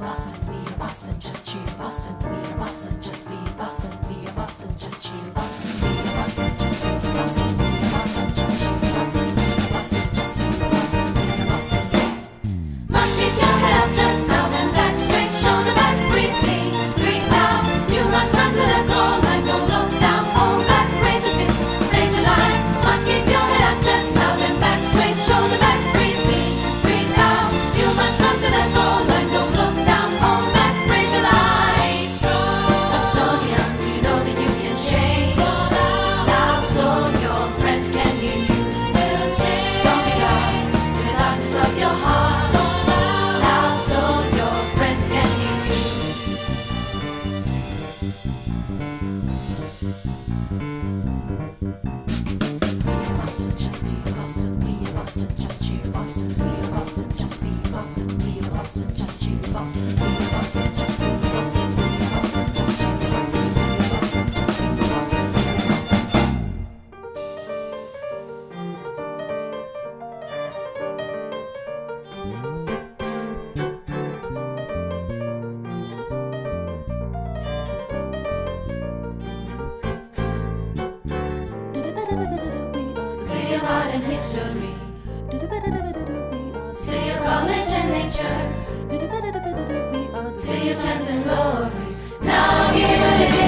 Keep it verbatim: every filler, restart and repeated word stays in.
Boston, we are Boston, just cheer Boston, we are Boston, just be Boston, we are Boston, just cheer Boston, we are Boston, just be Boston, we are Boston, just cheer Boston, we are Boston, just be Boston, we are Boston. Must keep your head up just out and back straight, shoulder back, breathe clean, breathe out. You must run to the goal line, don't look down, hold back, raise your fist, raise your line. Must keep your head up just out and back straight, shoulder back, breathe clean, breathe out. You must run to the goal line, don't look down, hold back, raise your line. Estonian, do you know that you can change? Loud so your friends can hear you. Don't be loud in the darkness of your heart. Loud so your friends can hear you. We are Boston, just be Boston. We are Boston, just cheer Boston. We are Boston, just be Boston. We are Boston, just cheer Boston. We are Boston, just be Boston. We are Boston, just cheer Boston. We are Boston, just be Boston. We are Boston. City of art and history, city of college and nature, city of chance and glory. Now here it is.